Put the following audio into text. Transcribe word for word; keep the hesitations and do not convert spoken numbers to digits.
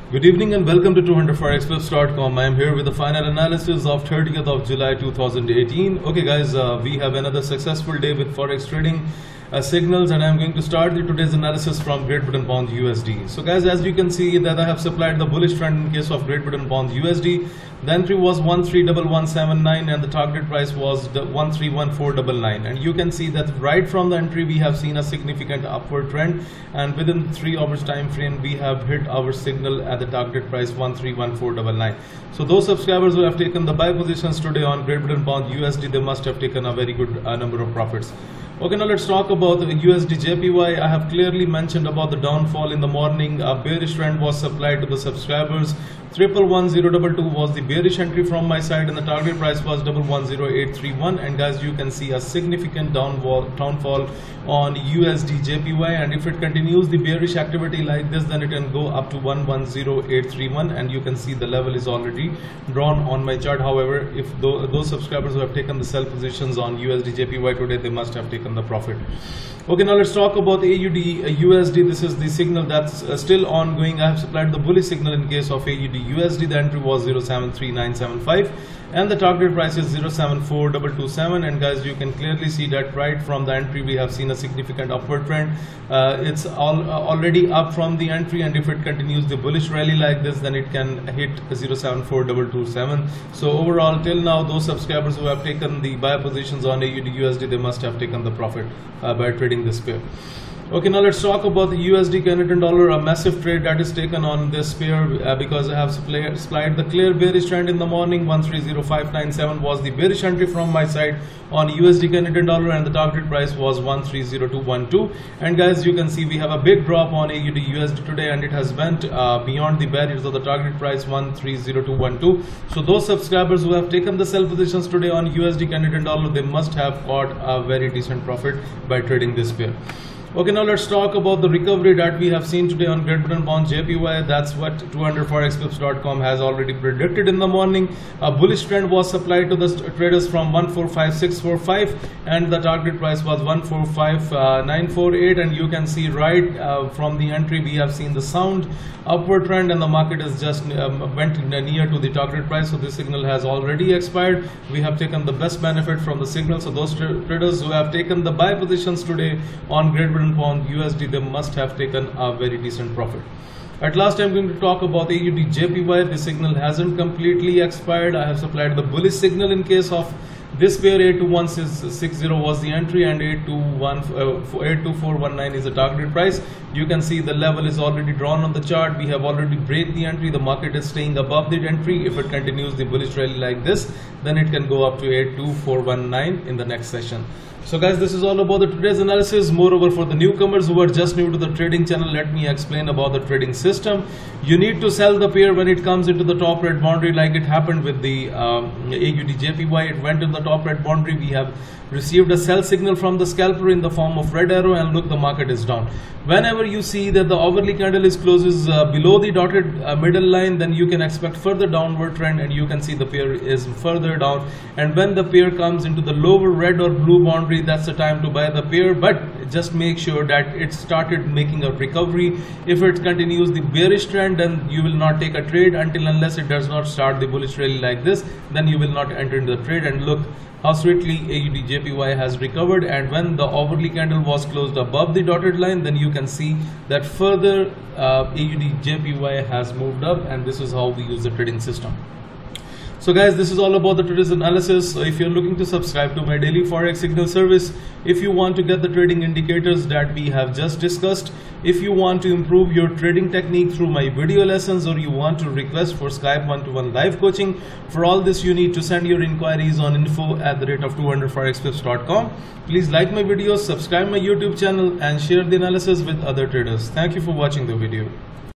Good evening and welcome to two hundred forex flips dot com. I am here with the final analysis of thirtieth of July two thousand eighteen. Okay guys, uh, we have another successful day with forex trading uh, signals, and I am going to start the today's analysis from Great Britain Pound U S D. So guys, as you can see that I have supplied the bullish trend in case of Great Britain Pound U S D. The entry was one three one one seven nine and the target price was one three one four nine nine, and you can see that right from the entry we have seen a significant upward trend, and within three hours time frame we have hit our signal at the target price one three one four nine nine. So those subscribers who have taken the buy positions today on Great Britain Pound U S D, they must have taken a very good uh, number of profits. Okay, now let's talk about the U S D J P Y. I have clearly mentioned about the downfall in the morning. A bearish trend was supplied to the subscribers. Triple one zero double two was the bearish entry from my side, and the target price was double one zero eight three one. And guys, you can see a significant downfall downfall on U S D J P Y. And if it continues the bearish activity like this, then it can go up to one one zero eight three one. And you can see the level is already drawn on my chart. However, if th those subscribers who have taken the sell positions on U S D J P Y today, they must have taken the profit. Okay, now let's talk about A U D uh, U S D. This is the signal that's uh, still ongoing. I have supplied the bullish signal in case of A U D U S D. The entry was zero seven three nine seven five and the target price is zero seven four two two seven. And guys, you can clearly see that right from the entry we have seen a significant upward trend. Uh, it's all uh, already up from the entry, and if it continues the bullish rally like this, then it can hit zero seven four two two seven. So overall, till now, those subscribers who have taken the buy positions on A U D U S D, they must have taken the profit uh, by trading this pair. Okay, now let's talk about the U S D Canadian dollar, a massive trade that is taken on this pair uh, because I have supplied the clear bearish trend in the morning. one three zero five nine seven was the bearish entry from my side on U S D Canadian dollar, and the target price was one three zero two one two. And guys, you can see we have a big drop on A U D U S D today, and it has went uh, beyond the barriers of the target price one three zero two one two. So those subscribers who have taken the sell positions today on U S D Canadian dollar, they must have got a very decent profit by trading this pair. Okay, now let's talk about the recovery that we have seen today on Great Britain Pound J P Y. That's what two hundred forex flips dot com has already predicted in the morning. A bullish trend was supplied to the traders from one four five six four five, and the target price was one four five nine four eight. And you can see right uh, from the entry we have seen the sound upward trend, and the market is just um, went near to the target price. So this signal has already expired. We have taken the best benefit from the signal. So those tra traders who have taken the buy positions today on Great Britain Pound U S D, they must have taken a very decent profit. At last, I'm going to talk about A U D J P Y. The signal hasn't completely expired. I have supplied the bullish signal in case of this pair. Eight two one six zero was the entry, and eight two four one nine is the target price. You can see the level is already drawn on the chart. We have already break the entry. The market is staying above the entry. If it continues the bullish rally like this, then it can go up to eight two four one nine in the next session. So guys, this is all about the today's analysis. Moreover, for the newcomers who are just new to the trading channel, let me explain about the trading system. You need to sell the pair when it comes into the top red boundary, like it happened with the um, A U D J P Y. It went in the top red boundary. We have received a sell signal from the scalper in the form of red arrow, and look, the market is down. Whenever you see that the hourly candle is closes uh, below the dotted uh, middle line, then you can expect further downward trend, and you can see the pair is further down. And when the pair comes into the lower red or blue boundary, that's the time to buy the pair. But just make sure that it started making a recovery. If it continues the bearish trend, then you will not take a trade until unless it does not start the bullish rally like this. Then you will not enter into the trade. And look how swiftly A U D J P Y has recovered, and when the hourly candle was closed above the dotted line, then you can see that further uh, A U D J P Y has moved up, and this is how we use the trading system. So guys, this is all about the today's analysis. So if you're looking to subscribe to my daily forex signal service, if you want to get the trading indicators that we have just discussed, if you want to improve your trading technique through my video lessons, or you want to request for Skype one-to-one live coaching, for all this you need to send your inquiries on info at the rate of two hundred forex flips dot com. Please like my videos, subscribe my YouTube channel, and share the analysis with other traders. Thank you for watching the video.